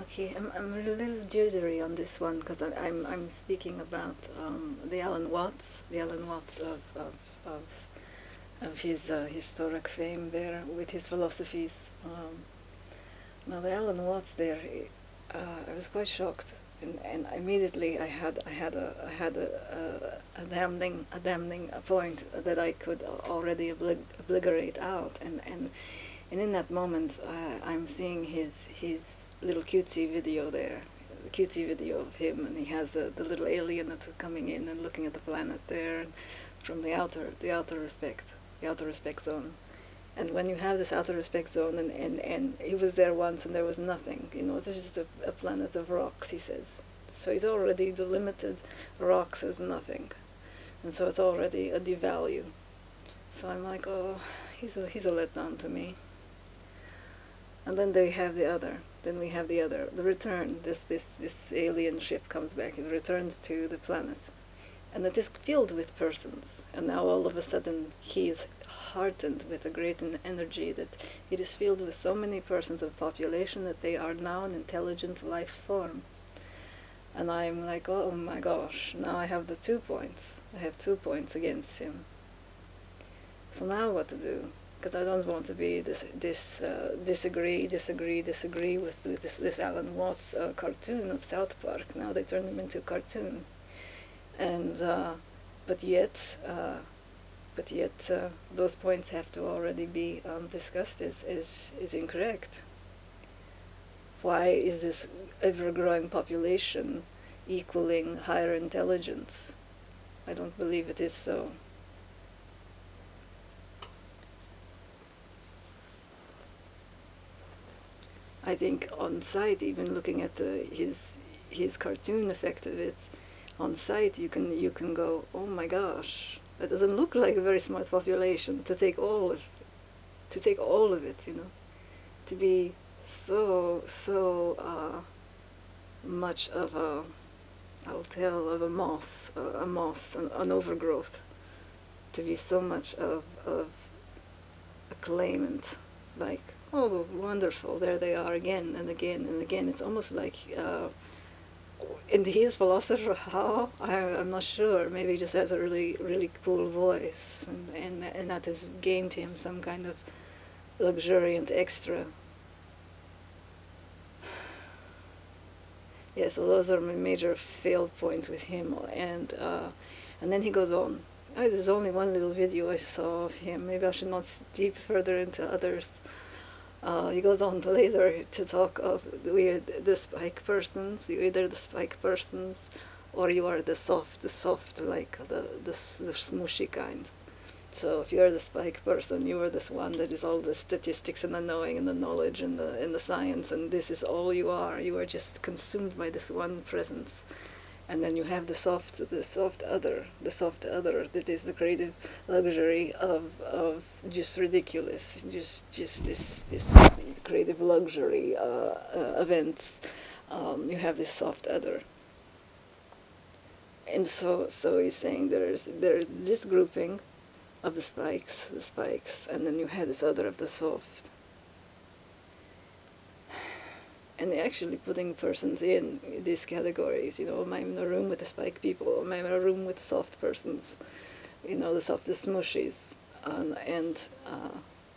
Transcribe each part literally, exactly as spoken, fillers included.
Okay, I'm, I'm a little jittery on this one because I'm, I'm speaking about um, the Alan Watts, the Alan Watts of, of, of, of his uh, historic fame there with his philosophies. Um, now the Alan Watts there, uh, I was quite shocked, and, and immediately I had I had a I had a, a, a damning a damning point that I could already oblig obliterate out, and and. And in that moment, uh, I'm seeing his his little cutesy video there, the cutesy video of him, and he has the, the little alien that's coming in and looking at the planet there, and from the outer the outer respect, the outer respect zone. And when you have this outer respect zone, and, and, and he was there once and there was nothing, you know, it's just a, a planet of rocks, he says. So he's already delimited rocks as nothing, and so it's already a devalue. So I'm like, oh, he's a he's a letdown to me. And then they have the other. Then we have the other. The return. This this this alien ship comes back. It returns to the planet, and it is filled with persons. And now all of a sudden he is heartened with a great energy that it is filled with so many persons of population that they are now an intelligent life form. And I'm like, oh my gosh! Now I have the two points. I have two points against him. So now what to do? Because I don't want to be this, this uh, disagree, disagree, disagree with, with this, this Alan Watts uh, cartoon of South Park. Now they turned him into a cartoon, and uh, but yet, uh, but yet, uh, those points have to already be um, discussed as is is incorrect. Why is this ever-growing population equaling higher intelligence? I don't believe it is so. I think on site, even looking at the, his his cartoon effect of it, on site you can you can go, oh my gosh, that doesn't look like a very smart population to take all of to take all of it, you know, to be so so uh, much of a, I'll tell, of a moss, uh, a moss, an, an overgrowth, to be so much of of a claimant, like, oh, wonderful, there they are again and again and again. It's almost like, uh, in his philosophy, how? I, I'm not sure. Maybe he just has a really, really cool voice, and, and, and that has gained him some kind of luxuriant extra. Yeah, so those are my major failed points with him. And, uh, and then he goes on. Oh, there's only one little video I saw of him. Maybe I should not deep further into others. Uh, he goes on later to talk of we the spike persons. You're either the spike persons, or you are the soft, the soft, like the the, the smushy kind. So if you're the spike person, you are this one that is all the statistics and the knowing and the knowledge and the and the science, and this is all you are. You are just consumed by this one presence. And then you have the soft, the soft other, the soft other that is the creative luxury of of just ridiculous, just just this this creative luxury uh, uh, events. Um, you have this soft other, and so so he's saying there's there's this grouping of the spikes, the spikes, and then you have this other of the soft. And they're actually putting persons in these categories. You know, am I in a room with the spike people? Am I in a room with the soft persons? You know, the softest smushies. Um, and uh,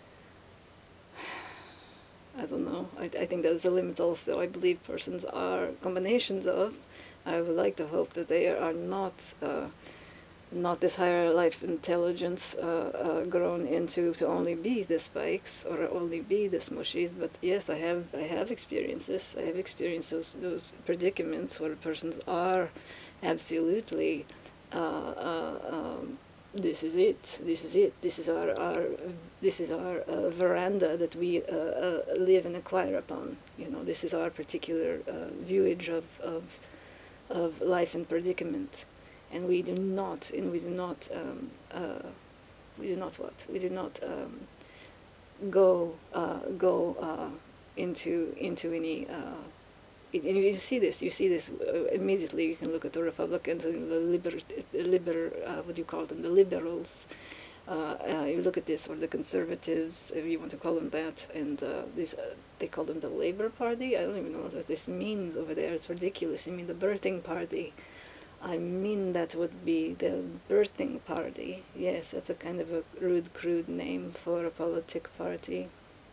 I don't know. I, I think there's a limit also. I believe persons are combinations of. I would like to hope that they are not uh, not this higher life intelligence uh, uh, grown into to only be the spikes or only be the smushies. But yes, I have I have experienced this. I have experienced those those predicaments where persons are absolutely uh, uh, um, this is it. This is it. This is our our this is our uh, veranda that we uh, uh, live and acquire upon. You know, this is our particular uh, viewage of of of life and predicament. And we do not, and we do not, um, uh, we do not what? We do not um, go uh, go uh, into into any. Uh, it, and you see this. You see this uh, immediately. You can look at the Republicans and the liber, liber uh, what do you call them? The liberals. Uh, uh, you look at this, or the conservatives, if you want to call them that, and uh, this, uh, they call them the Labour Party. I don't even know what this means over there. It's ridiculous. You mean the birthing party? I mean that would be the birthing party. Yes, that's a kind of a rude, crude name for a politic party.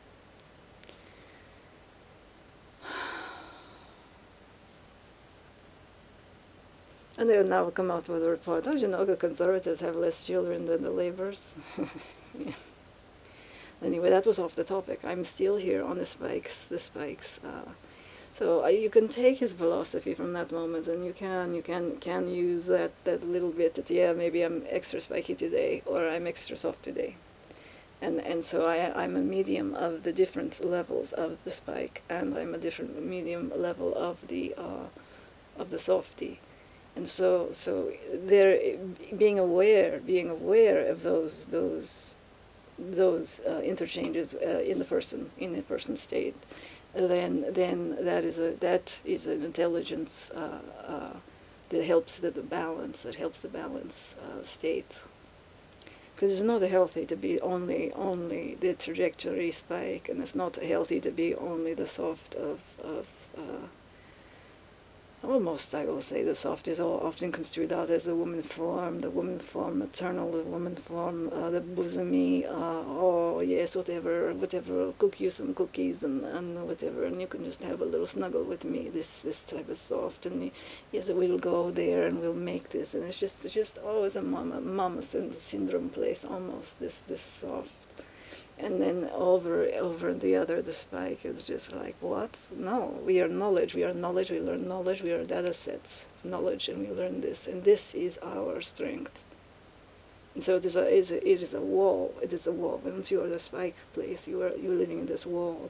And they'll now come out with a report. Oh, you know, the conservatives have less children than the Labours. Yeah. Anyway, that was off the topic. I'm still here on the spikes, the spikes. Uh, so uh, you can take his philosophy from that moment, and you can you can can use that that little bit that, yeah, maybe I'm extra spiky today, or I'm extra soft today, and and so I I'm a medium of the different levels of the spike, and I'm a different medium level of the uh, of the softy. And so, so there, being aware, being aware of those, those, those uh, interchanges uh, in the person, in the person state, then, then that is a that is an intelligence uh, uh, that helps the, the balance, that helps the balance uh, state. Because it's not healthy to be only only the trajectory spike, and it's not healthy to be only the soft of of. Uh, Almost, I will say, the soft is all often construed out as the woman form, the woman form maternal, the woman form, uh, the bosomy, uh, oh yes, whatever, whatever, I'll cook you some cookies and, and whatever, and you can just have a little snuggle with me, this this type of soft, and yes, we'll go there and we'll make this, and it's just, it's just always a mama, mama syndrome place, almost, this, this soft. And then over over the other, the spike is just like, what? No, we are knowledge, we are knowledge, we learn knowledge, we are data sets of knowledge, and we learn this, and this is our strength. And so it is a, it is a, it is a wall, it is a wall. Once you are the spike place, you are you're living in this wall,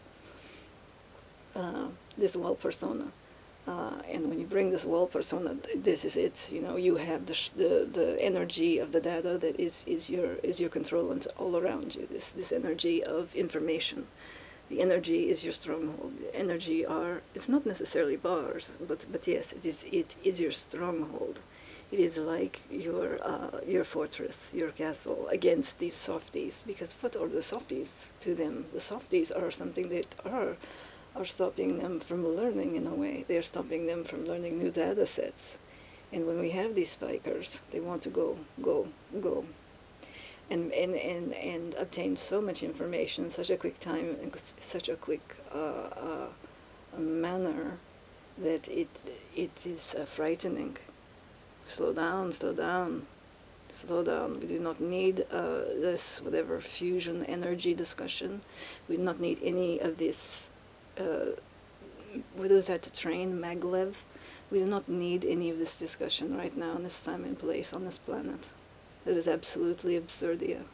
uh, this wall persona. Uh, and when you bring this wall persona, this is it. You know, you have the sh the the energy of the data that is is your is your controllant all around you. This this energy of information, the energy is your stronghold. The energy are it's not necessarily bars, but but yes, it is it is your stronghold. It is like your uh, your fortress, your castle against these softies. Because what are the softies to them? The softies are something that are. are stopping them from learning in a way. They're stopping them from learning new data sets. And when we have these spikers, they want to go, go, go. And, and, and, and obtain so much information in such a quick time, and such a quick uh, uh, manner, that it, it is uh, frightening. Slow down, slow down, slow down. We do not need uh, this, whatever, fusion energy discussion. We do not need any of this. Uh, what is that to train maglev? We do not need any of this discussion right now in this time and place on this planet. That is absolutely absurdia.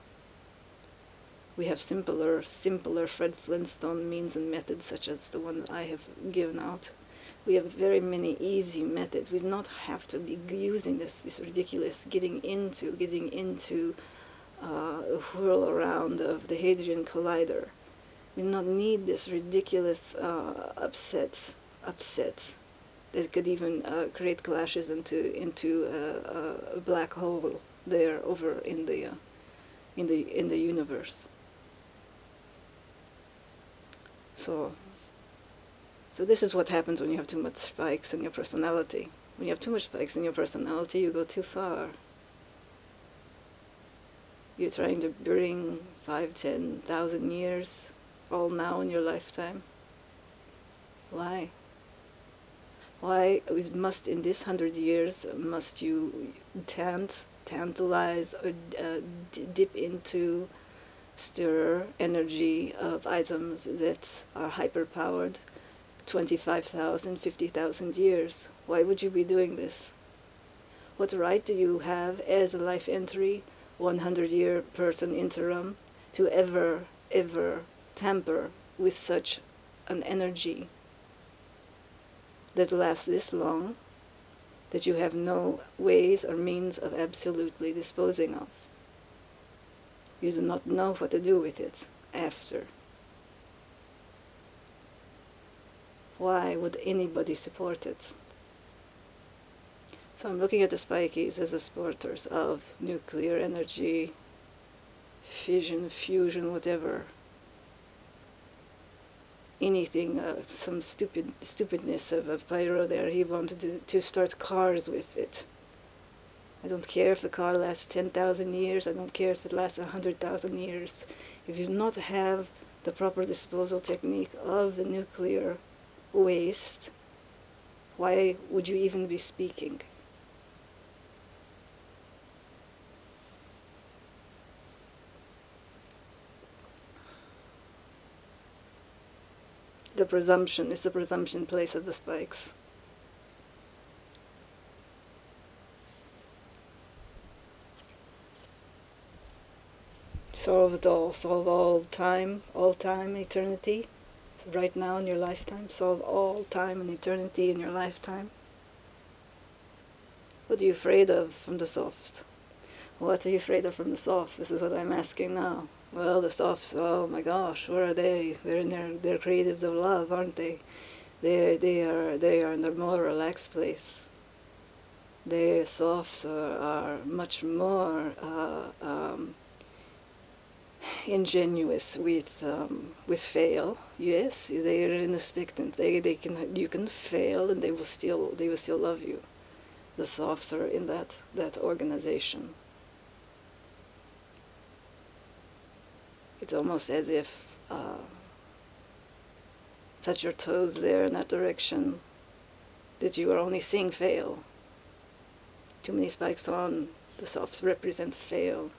We have simpler, simpler Fred Flintstone means and methods, such as the one I have given out. We have very many easy methods. We do not have to be using this, this ridiculous getting into, getting into uh, a whirl around of the Hadrian Collider. We do not need this ridiculous uh, upset, upset that could even uh, create clashes into into uh, a black hole there over in the uh, in the in the universe. So, so this is what happens when you have too much spikes in your personality. When you have too much spikes in your personality, you go too far. You're trying to bring five, ten thousand years. All now in your lifetime? Why? Why must in this hundred years must you tant, tantalize or uh, dip into, stir energy of items that are hyper-powered twenty-five thousand, fifty thousand years? Why would you be doing this? What right do you have as a life entry, one hundred year person interim, to ever, ever tamper with such an energy that lasts this long, that you have no ways or means of absolutely disposing of? You do not know what to do with it after. Why would anybody support it? So I'm looking at the spikies as the supporters of nuclear energy, fission, fusion, whatever. Anything, uh, some stupid stupidness of, of Pyro there. He wanted to, to start cars with it. I don't care if the car lasts ten thousand years. I don't care if it lasts one hundred thousand years. If you do not have the proper disposal technique of the nuclear waste, why would you even be speaking? The presumption is the presumption place of the spikes. Solve it all. Solve all time, all time, eternity. Right now in your lifetime. Solve all time and eternity in your lifetime. What are you afraid of from the softs? What are you afraid of from the softs? This is what I'm asking now. Well, the softs, oh my gosh, where are they? They're in their, they're creatives of love, aren't they? They, they, are, they are in a more relaxed place. The softs are, are much more uh, um, ingenuous with um, with fail. Yes, they are inexpectant. They they can you can fail and they will still they will still love you. The softs are in that that organization. It's almost as if uh, touch your toes there in that direction, that you are only seeing fail. Too many spikes on, the softs represent fail.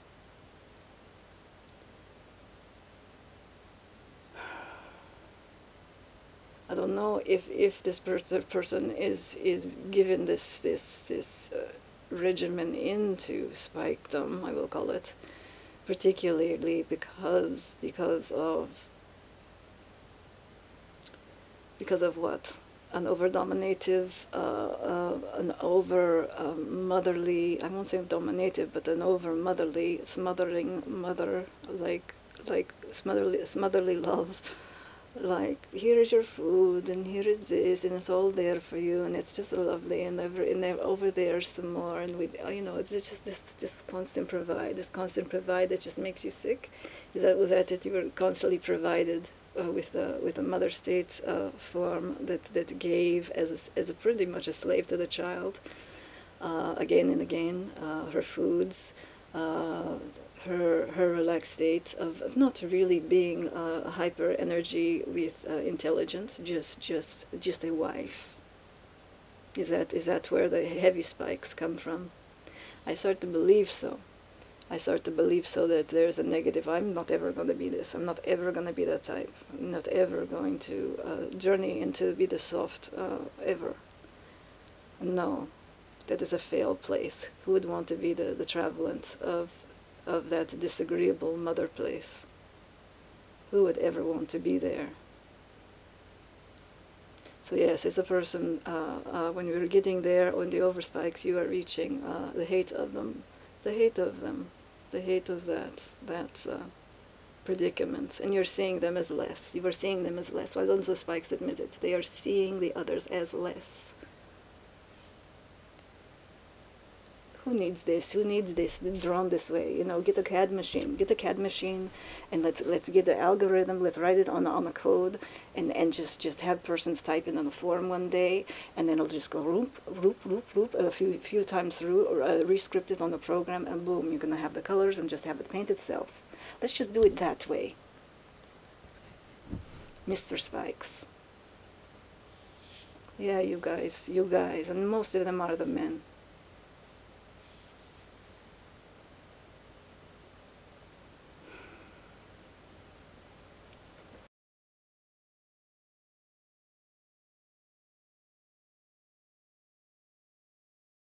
I don't know if, if this per person is is given this this this uh, regimen into spikedom, I will call it, particularly because because of because of what? An over-dominative, uh, uh, an over-motherly, um, I won't say dominative, but an over-motherly, smothering mother, like like smotherly, smotherly love. Like, here is your food, and here is this, and it's all there for you, and it's just lovely, and over, and over there some more, and we, you know, it's just this, just constant provide, this constant provide that just makes you sick. Is that was that that you were constantly provided uh, with a with a mother state uh, form that that gave as a, as a pretty much a slave to the child, uh, again and again, uh, her foods. Uh, her her relaxed state of, of not really being uh, hyper energy with uh, intelligence, just just just a wife. Is that is that where the heavy spikes come from? I start to believe so. I start to believe so that there's a negative. I'm not ever going to be this. I'm not ever going to be that type. I'm not ever going to uh, journey into be the soft uh, ever. No, that is a failed place. Who would want to be the the travelant of of that disagreeable mother place? Who would ever want to be there? So yes, as a person, uh, uh, when you're getting there on the overspikes, you are reaching uh, the hate of them, the hate of them, the hate of that, that uh, predicament, and you're seeing them as less. You are seeing them as less. Why don't the spikes admit it? They are seeing the others as less. Who needs this? Who needs this? It's drawn this way. You know, get a C A D machine. Get a C A D machine, and let's let's get the algorithm. Let's write it on on a code, and and just just have persons type it on a form one day, and then it'll just go roop roop roop roop a few few times through, or uh, rescript it on the program, and boom, you're gonna have the colors and just have it paint itself. Let's just do it that way, Mister Spikes. Yeah, you guys, you guys, and most of them are the men.